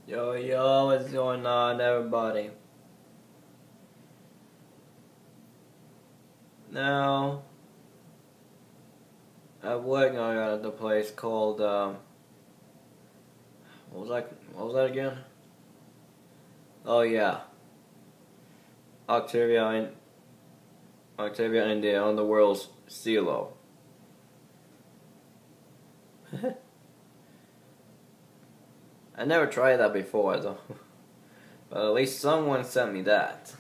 Yo, yo, what's going on, everybody? Now, I'm working at the place called, what was that again? Oh, yeah. Octavia in the Underworld's Cello. I never tried that before, though. But at least someone sent me that.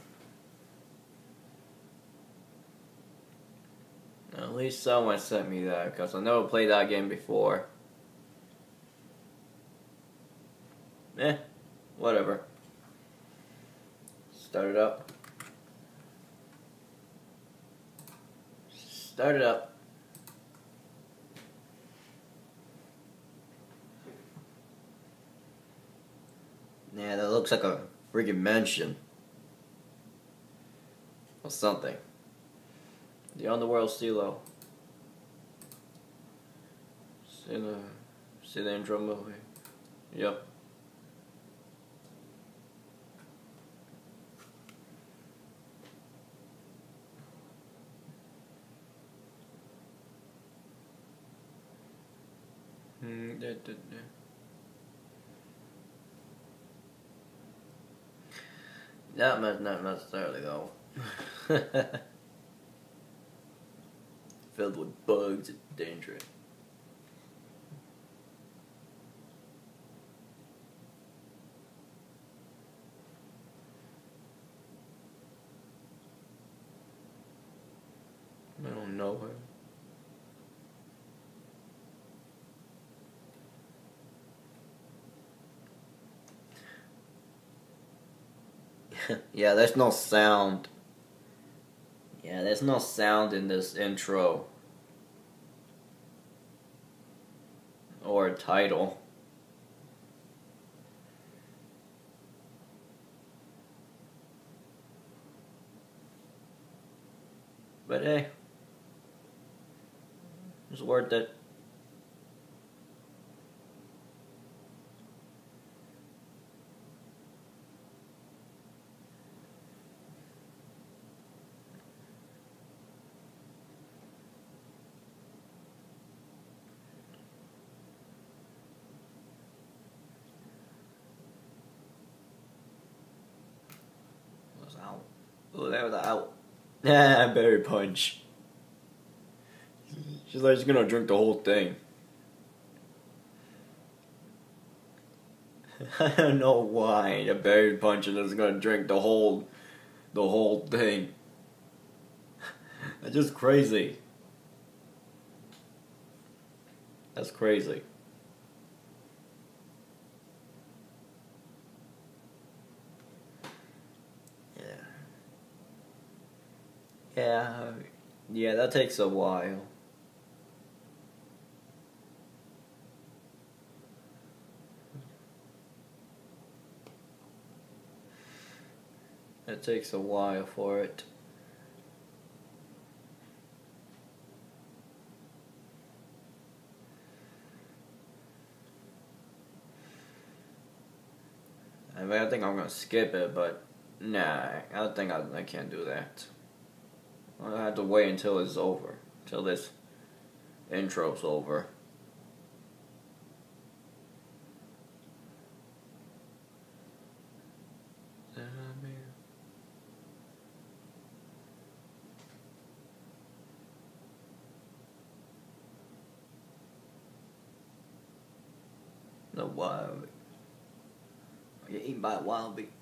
At least someone sent me that, because I never played that game before. Whatever. Start it up. Start it up. Yeah, that looks like a freaking mansion. Or something. The Underworld Cello. See the intro movie. Yep. That much not necessarily though. Filled with bugs and danger. I don't know her. Yeah, there's no sound. Yeah, there's no sound in this intro. Or title. But hey, it's worth it. Was out. Oh, that was out. Yeah, berry punch. She's like, she's gonna drink the whole thing. I don't know why the berry punch is gonna drink the whole thing. That's just crazy. That's crazy. Yeah, that takes a while. It takes a while for it. I mean, I think I'm gonna skip it, but nah, I don't think I can't do that. I'll have to wait until it's over, till this intro's over. The wild. You're eaten by a wild bee.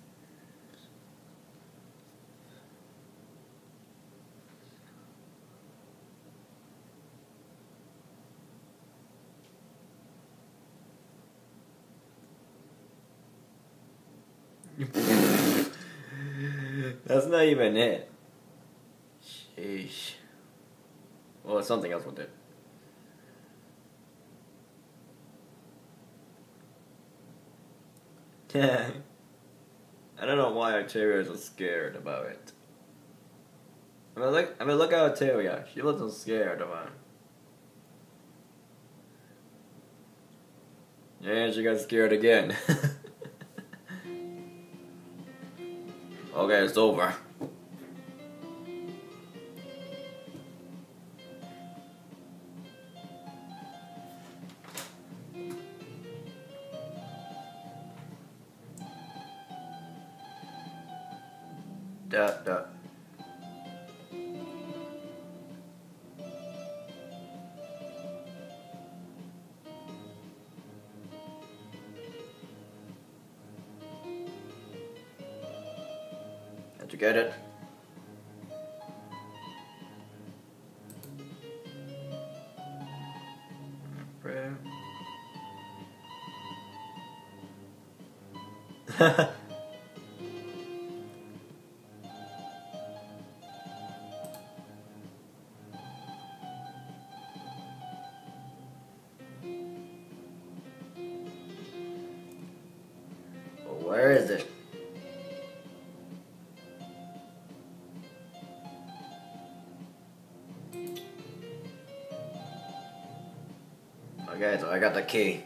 That's not even it. Sheesh. Well, something else with it. I don't know why Octavia is so scared about it. I mean, look at Octavia. She wasn't scared about it. Yeah, she got scared again. Okay, it's over. That. Did you get it? Where is it? Okay, so I got the key.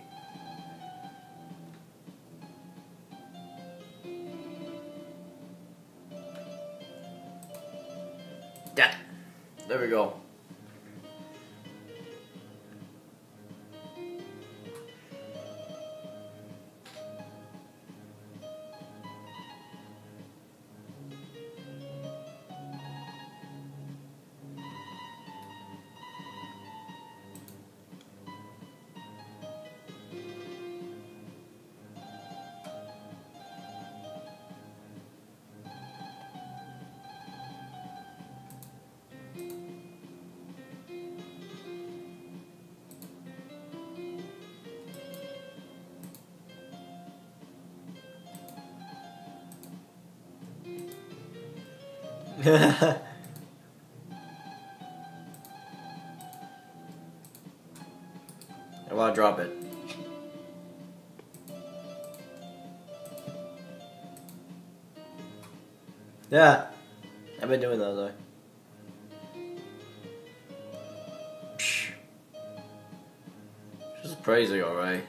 Yeah. There we go. I want to drop it. Yeah, I've been doing that though. Just crazy, alright.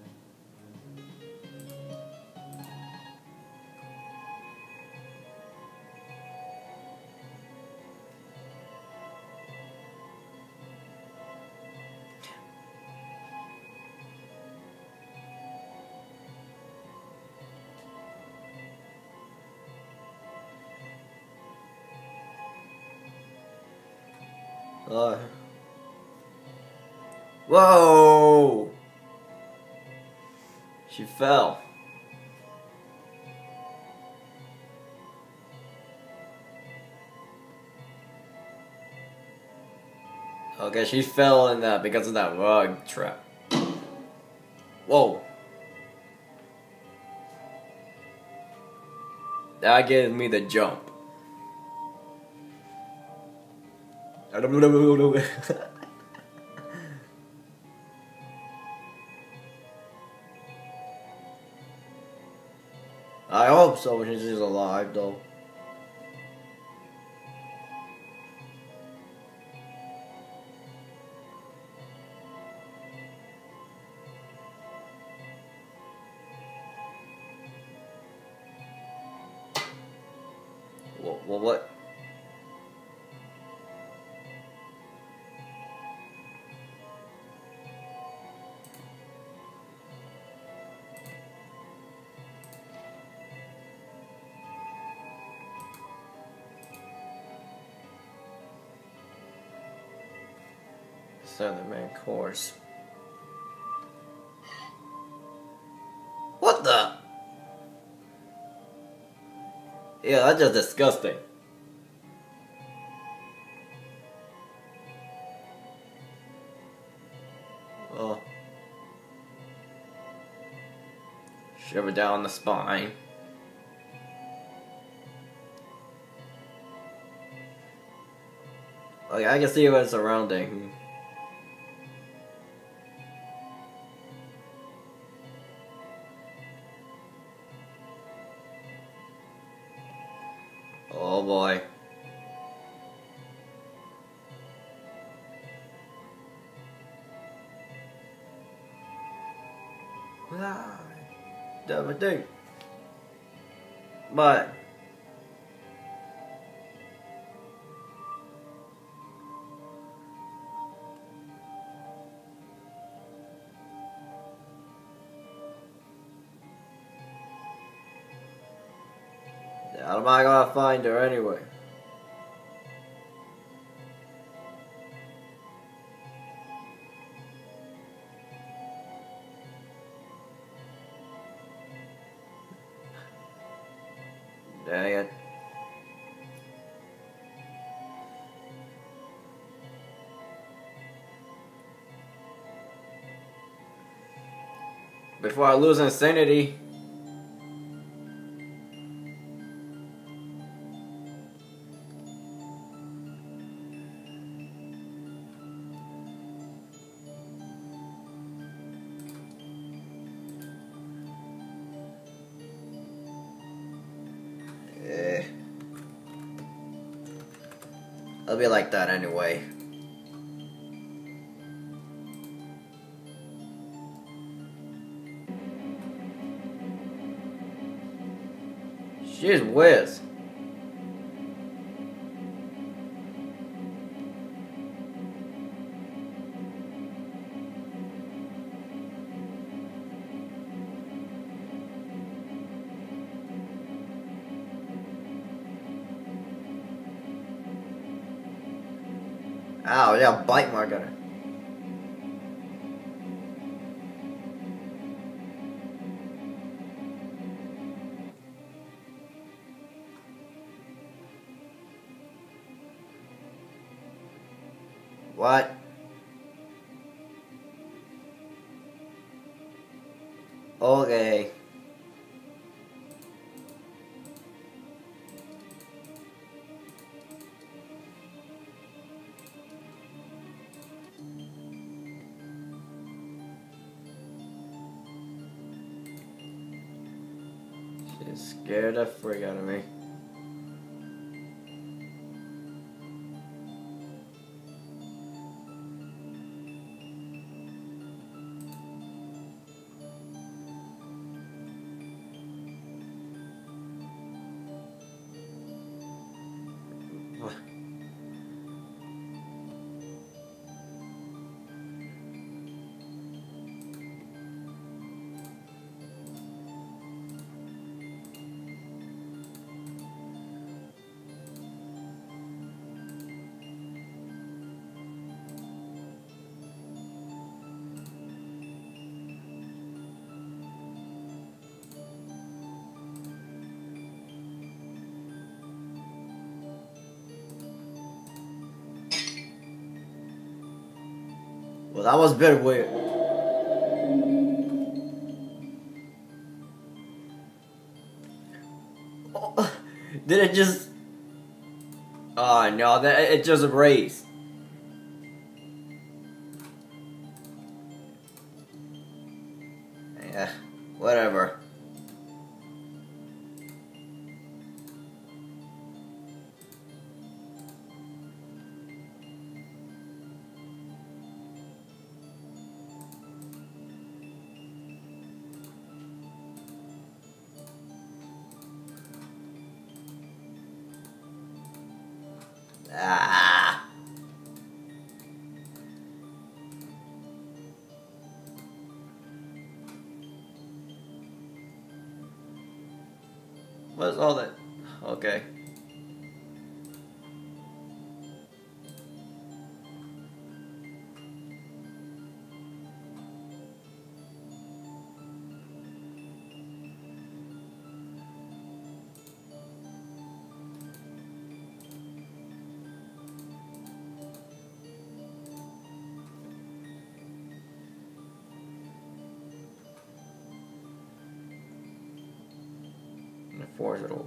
Whoa! She fell. Okay, she fell in that because of that rug trap. Whoa. That gave me the jump. I hope so, she's alive though. What? Southern main course. What the? Yeah, that's just disgusting. Oh. Shiver down the spine. Like, I can see what's surrounding. Oh boy. Damn it, dude. But How am I gonna find her anyway? Dang it. Before I lose insanity. It'll be like that anyway. She's whiz. Ow, yeah, bite mark on her. What? Okay. She's scared the freak out of me. Well, that was a bit weird. Oh, did it just... Oh no, it just erased. Yeah, whatever. Ah. What's all that? Okay. Force it over.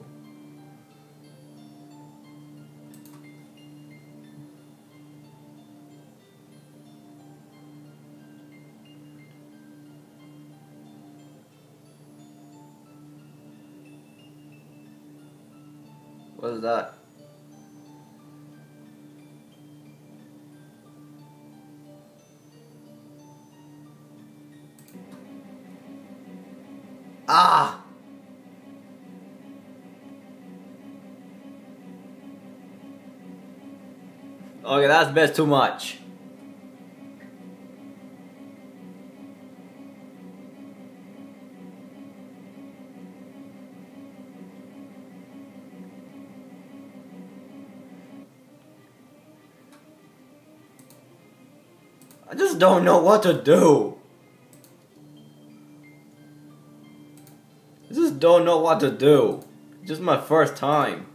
What is that? Ah! Okay, that's a bit too much. I just don't know what to do. I just don't know what to do. Just my first time.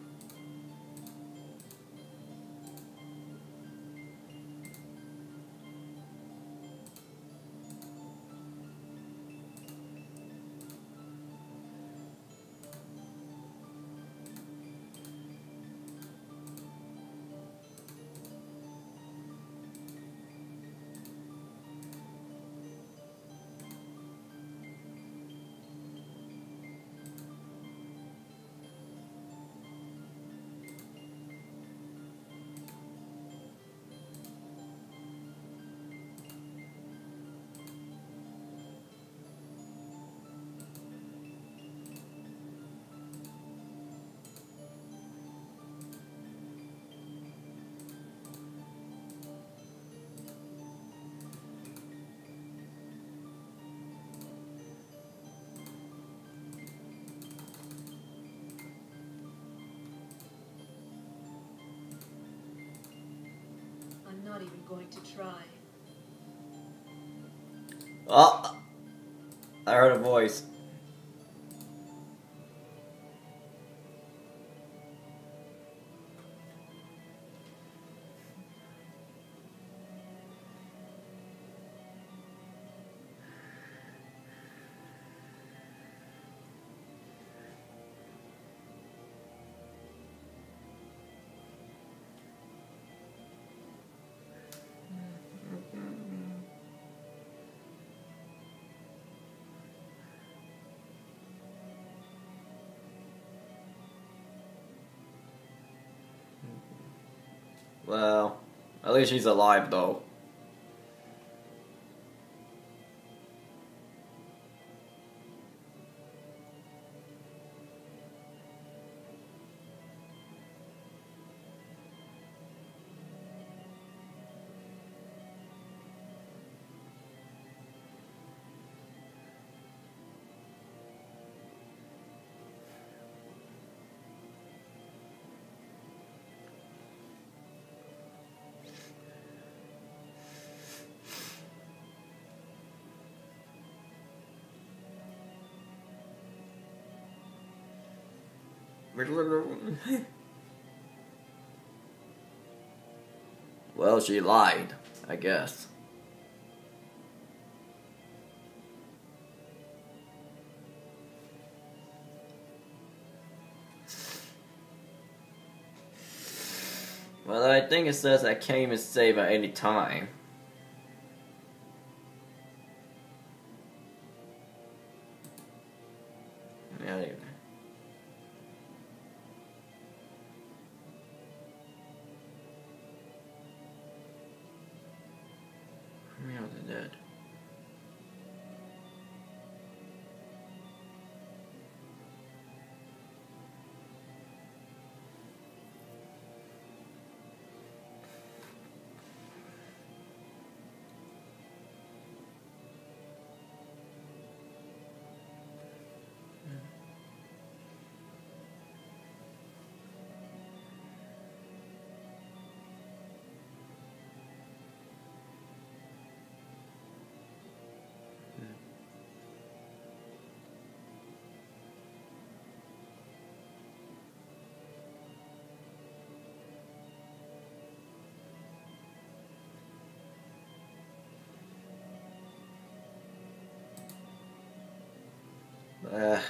I'm not even going to try. Oh, I heard a voice. Well, at least she's alive though. Well, she lied, I guess. Well, I think it says I can't even save at any time. Yeah. Yeah, they're dead. Uh,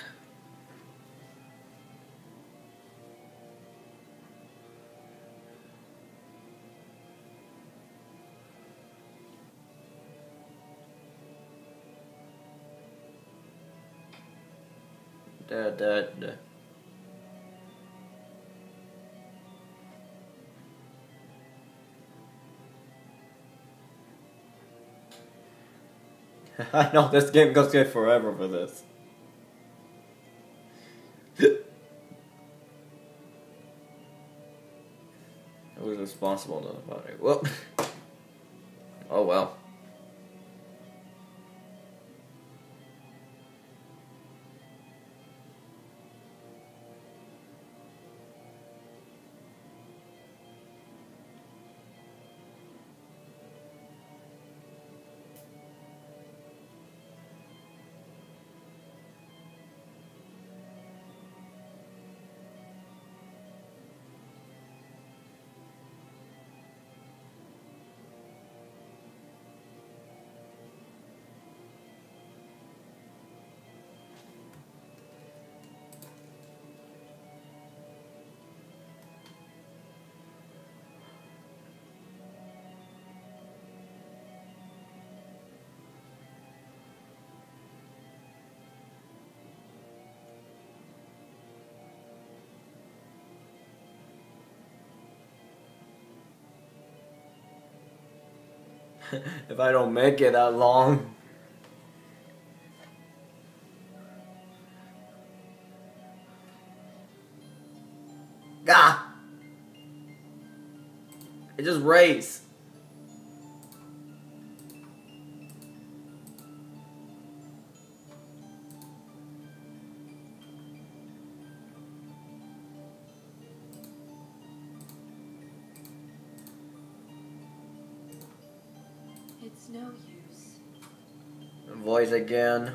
dead. I know this game goes good forever for this. Who's responsible about it? Well, oh well. If I don't make it that long. Ah! It just race. It's no use. Voice again.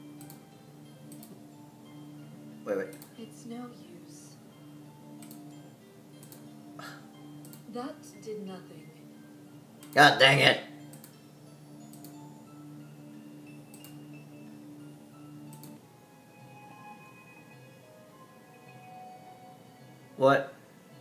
Wait. It's no use. That did nothing. God dang it. What?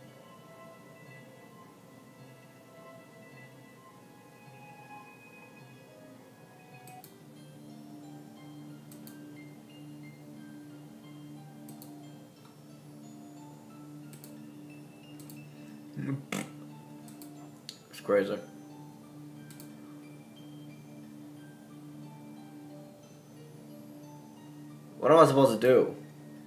It's crazy. What am I supposed to do?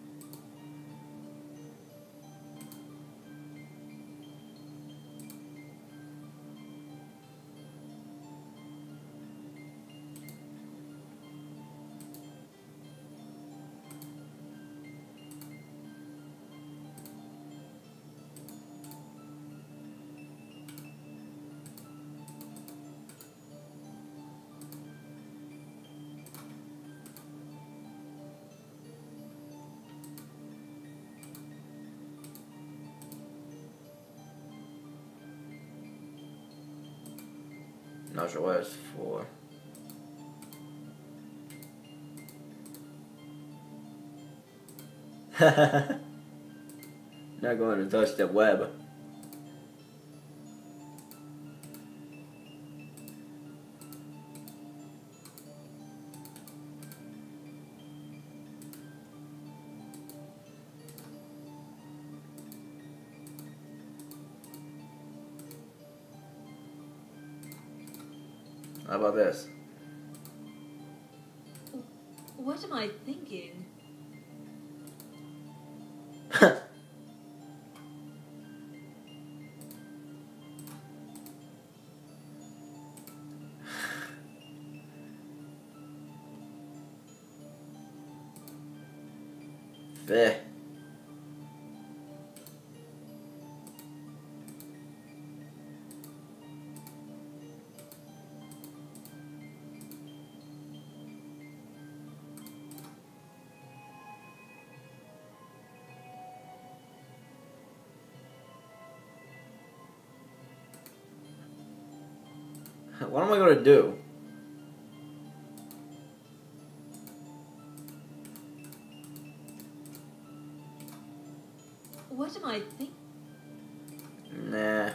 Not sure what it's for. Not going to touch the web. How about this? What am I thinking? Bleh. What am I gonna do? What am I thinking? Nah.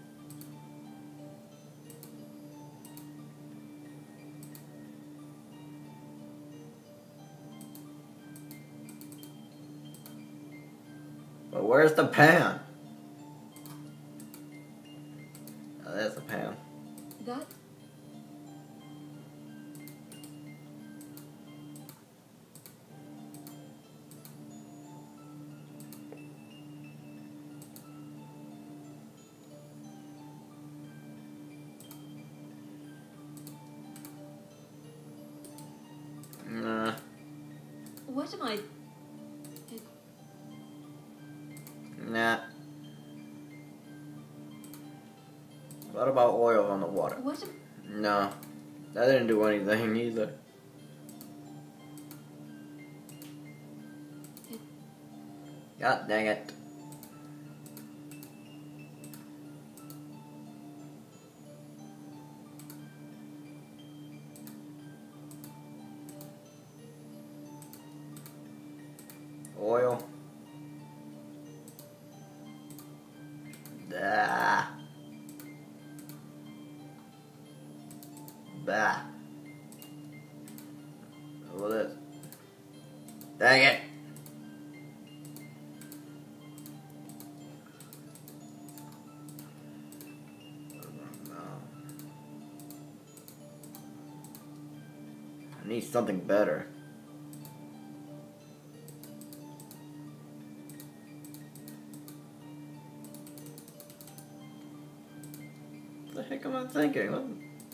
But where's the pan? Oh, there's the pan. That Nah. what am I? Nah. What about oil on the water? What am, No. That didn't do anything either. God dang it. Oil. Ah. Bah. What is? Dang it. need something better. What the heck am I thinking? What?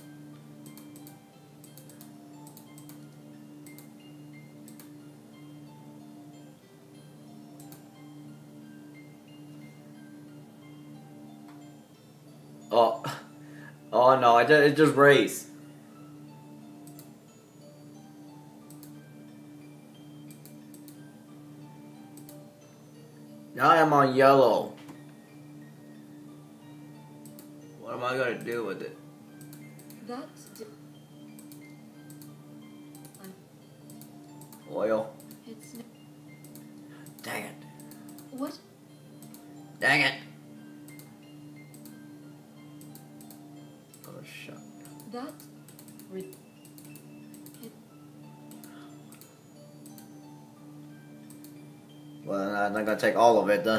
Oh, oh no! It just raised. Now I'm on yellow. What am I gonna do with it? That's. Oil. It's. Dang it. What? Dang it. Oh, shut. That's. Well, I'm not gonna take all of it, then.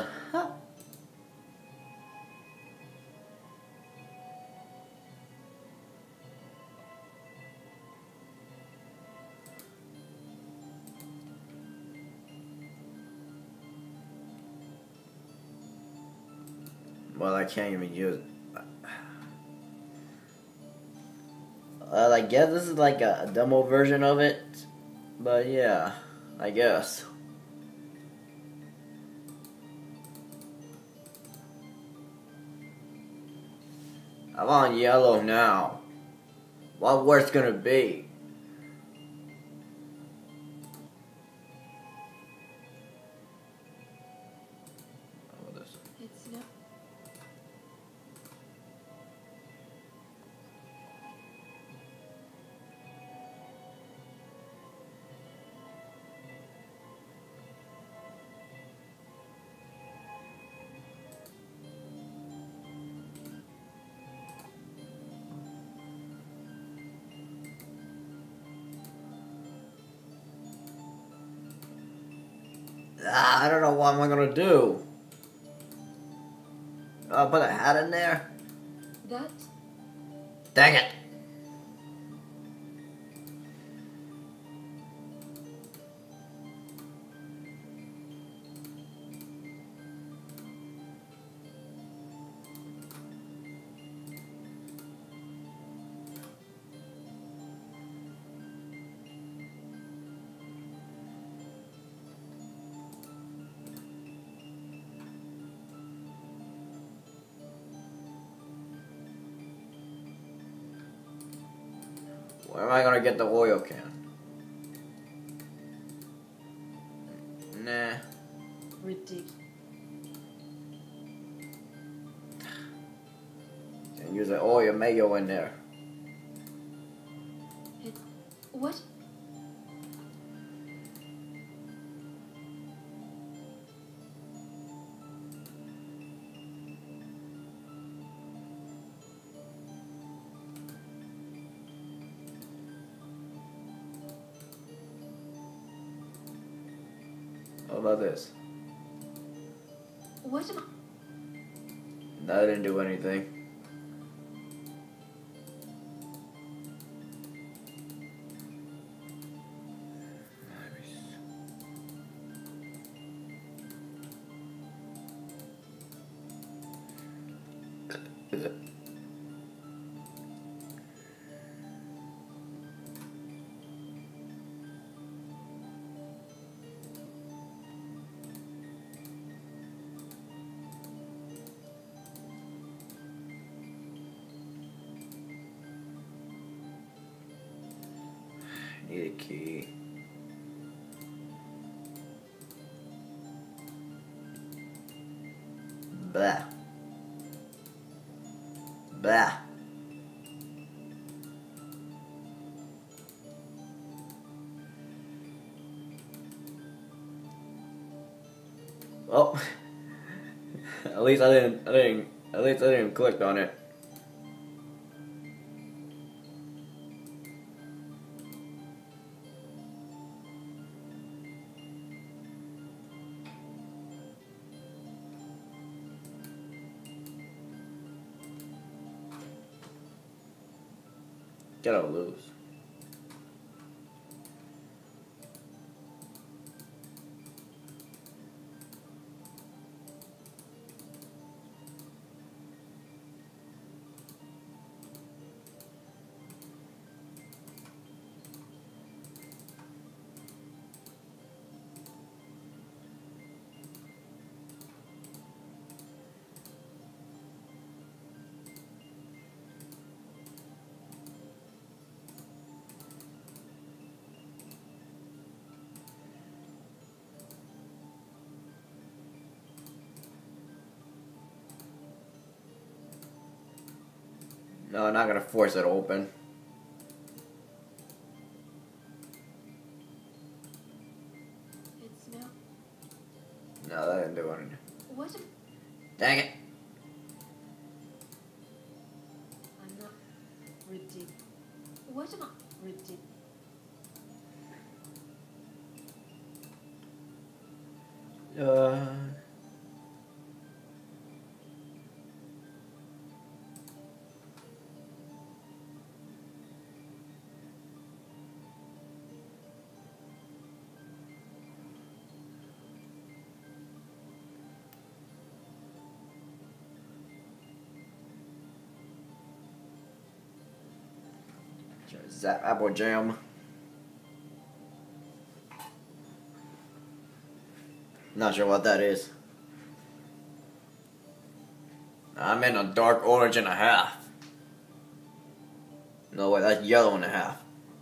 Well, I can't even use it. I guess this is like a demo version of it. But yeah, I guess. I'm on yellow now. What worse gonna be? It's no. I don't know what am I gonna do. I'll put a hat in there. That's. Dang it. Where am I gonna get the oil can? Nah. Ridiculous. Can use the oil mayo in there. It's. What? How about this? What am I? No, I didn't do anything. Is it? Need a key. Blah. Blah. Well, at least I didn't click on it. Gotta lose. No, I'm not gonna force it open. It's now. No, that didn't do anything. What am Dang it. I'm not ridiculous. What am I ridiculous? Zap apple jam. Not sure what that is. I'm in a dark orange and a half. No way, that's yellow and a half.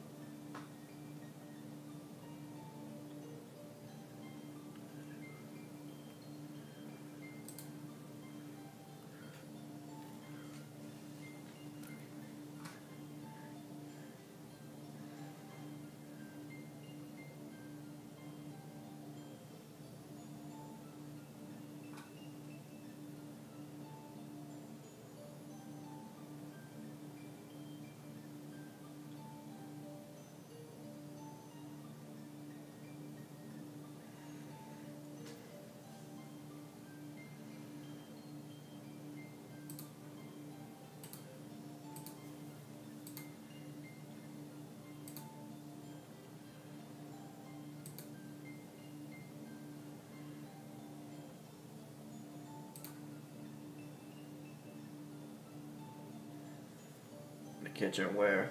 The kitchenware.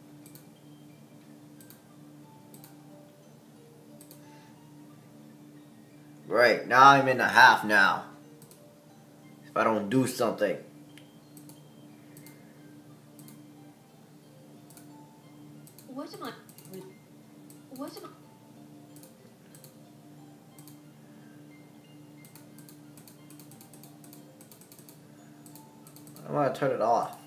Great, now I'm in a half now. If I don't do something. What am I? What am I? I want to turn it off.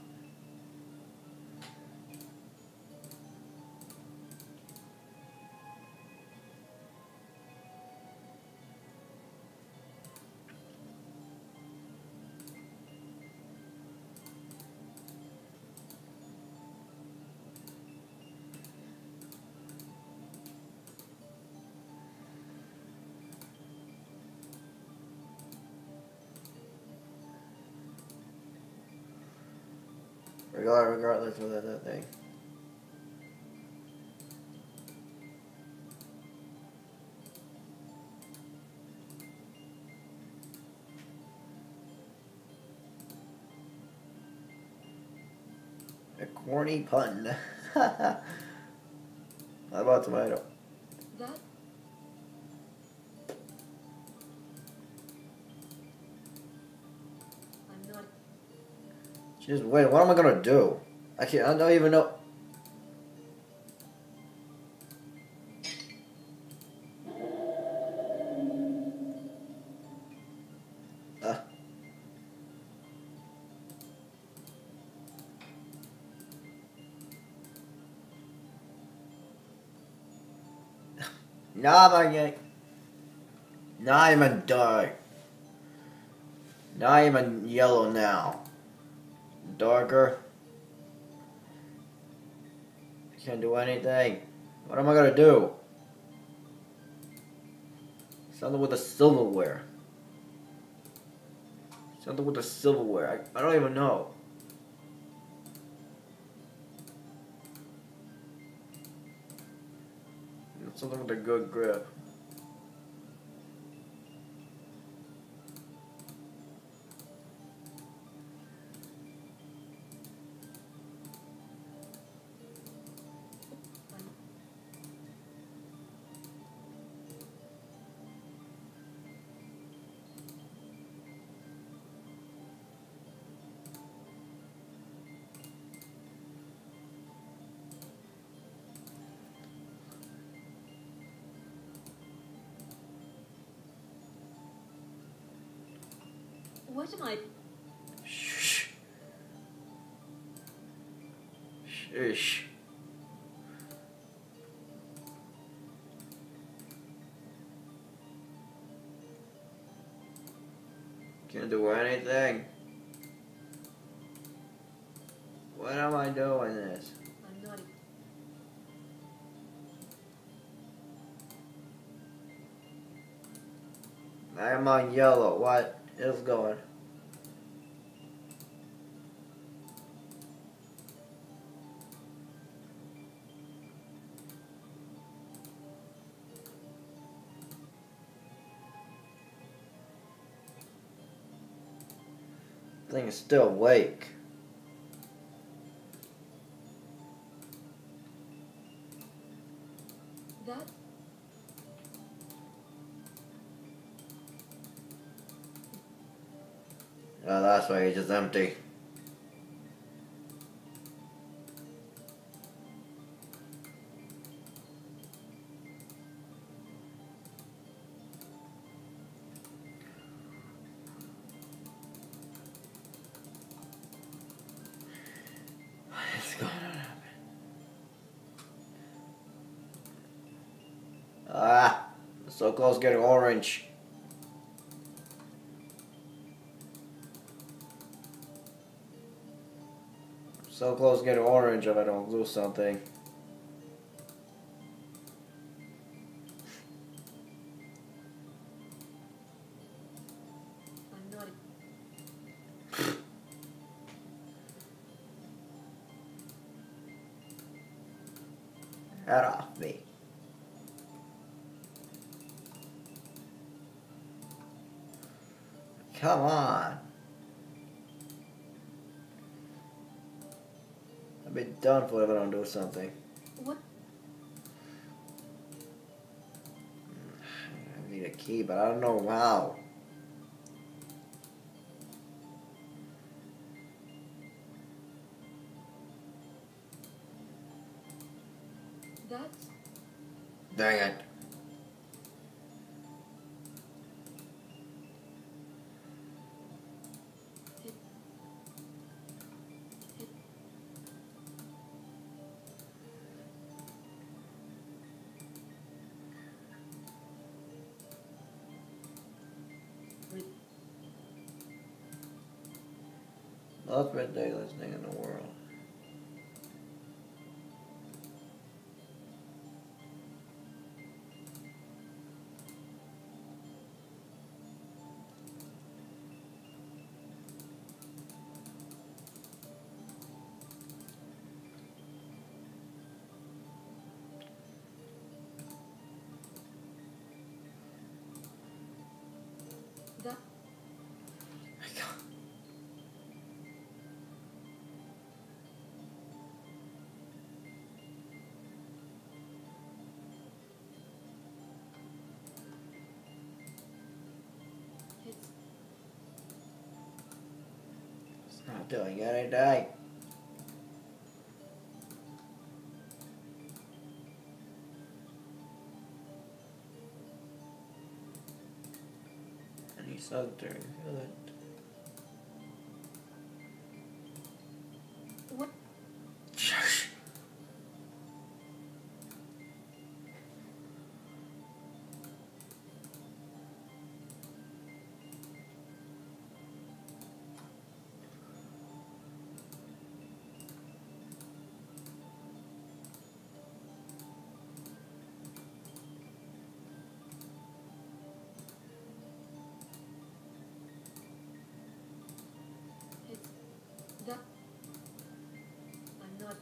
Regardless of that thing. A corny pun. How about tomato? That I'm not. Just wait, what am I gonna do? I don't even know. Nah, my gang. Now I'm in dark. Now I'm in yellow now. Darker. Can't do anything. What am I gonna do? Something with the silverware. Something with the silverware. I don't even know. Something with a good grip. What am I? Shh. Sheesh. Can't do anything. What am I doing this? I'm not. I'm on yellow. What is going? Thing is still awake. That. Oh, that's why it's just empty. What's going on? Ah, so close getting orange. So close getting orange if I don't lose something. I'm not. Head off me. Come on. I'll be done for if I don't do something. What? I need a key, but I don't know how. That. Dang it. Hit. Hit. Re- Most ridiculous thing in the world. That. Hit. It's not doing anything. And he's so good. What? Shush. Hit. That. I'm not.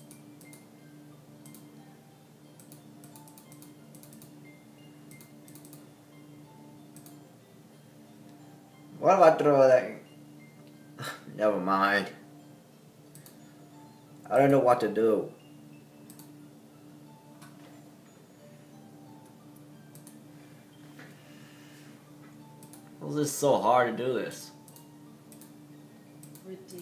What if I throw that? Never mind. I don't know what to do. Well, this is so hard to do this. Ridiculous.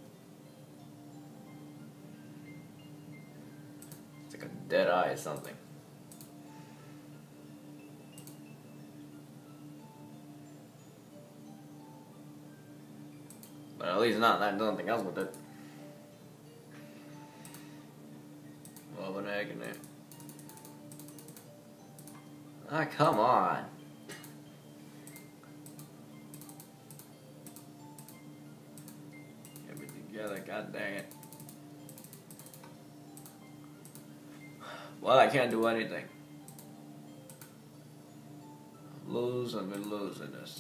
It's like a dead eye or something. But at least not nothing else with it. Well, an egg in there. Ah, come on. Get it together, god dang it. Well, I can't do anything. I've been losing this.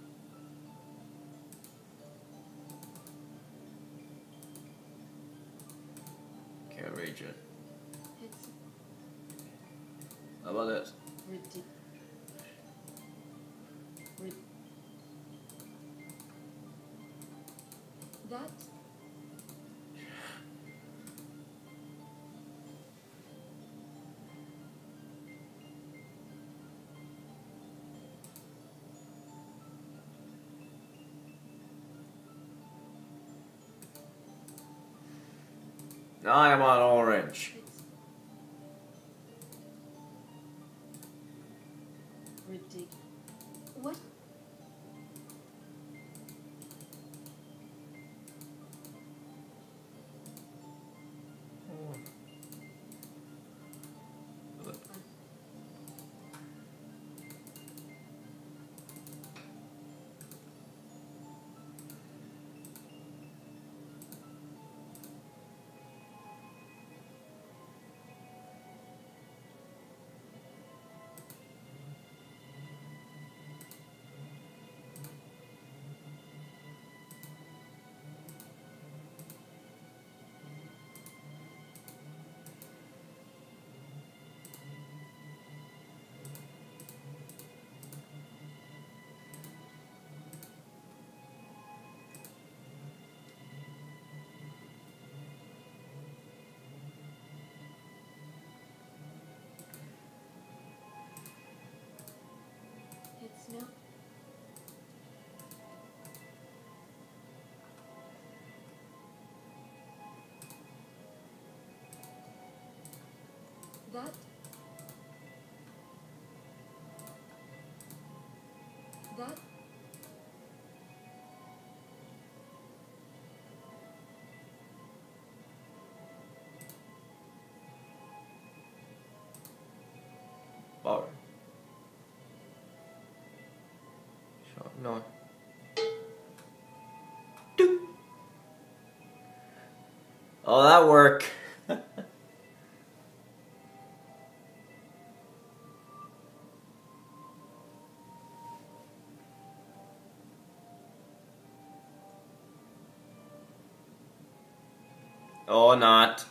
Can't reach it. It's How about this? ridiculous. That Now I'm on orange. it's ridiculous. What? It's not. That. That. Power. Sure, no. Doop. Oh, that worked. Or not.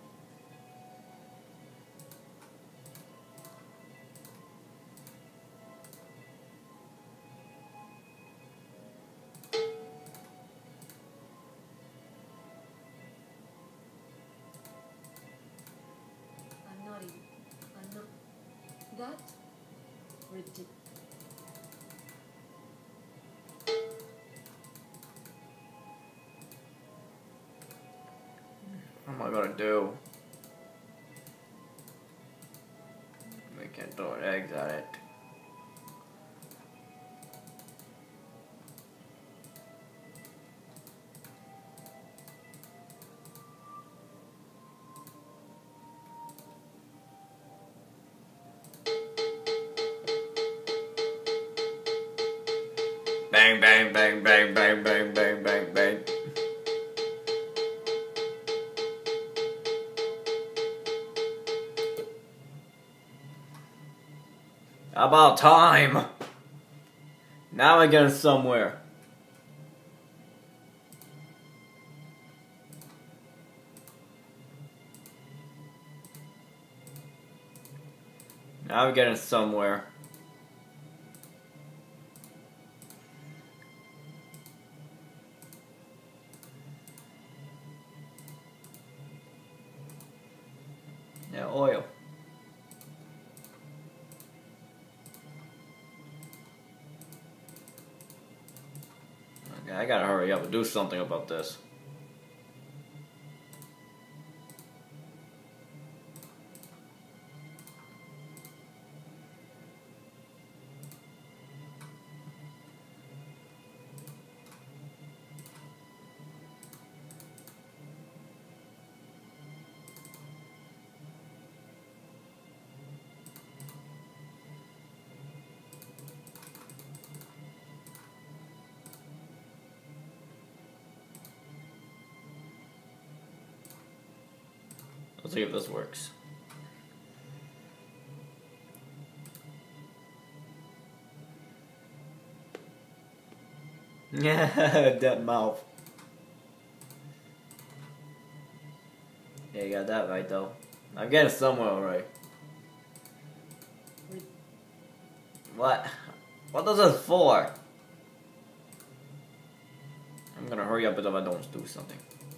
I'm not even. I'm not. That. Ridiculous. What am I gonna do? We can't throw eggs at it. Bang, bang, bang, bang, bang, bang, bang, bang, bang. About time! Now we're getting somewhere. Now we're getting somewhere. Yeah, oil. Okay, I gotta hurry up and do something about this. see if this works. Yeah, that mouth. Yeah, you got that right though. I'm getting somewhere alright. What? What is this for? I'm gonna hurry up if I don't do something.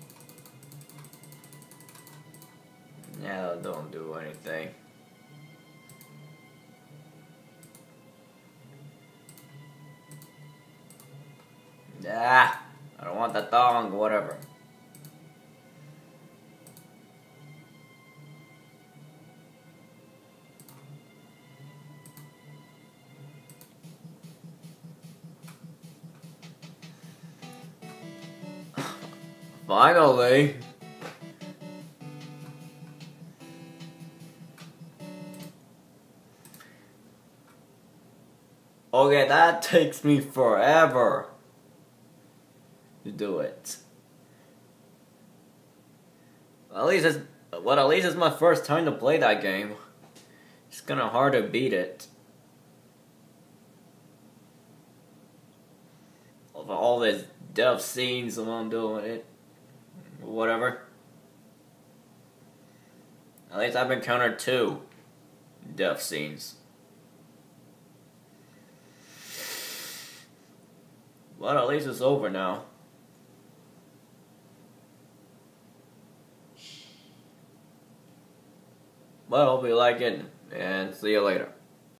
Yeah, don't do anything. Ah, I don't want the thong, whatever. Finally. Okay, that takes me forever to do it. At least it's my first time to play that game. It's kinda hard to beat it. All these death scenes while I'm doing it. Whatever. At least I've encountered 2 death scenes. But at least it's over now. Well, hope you like it, and see you later.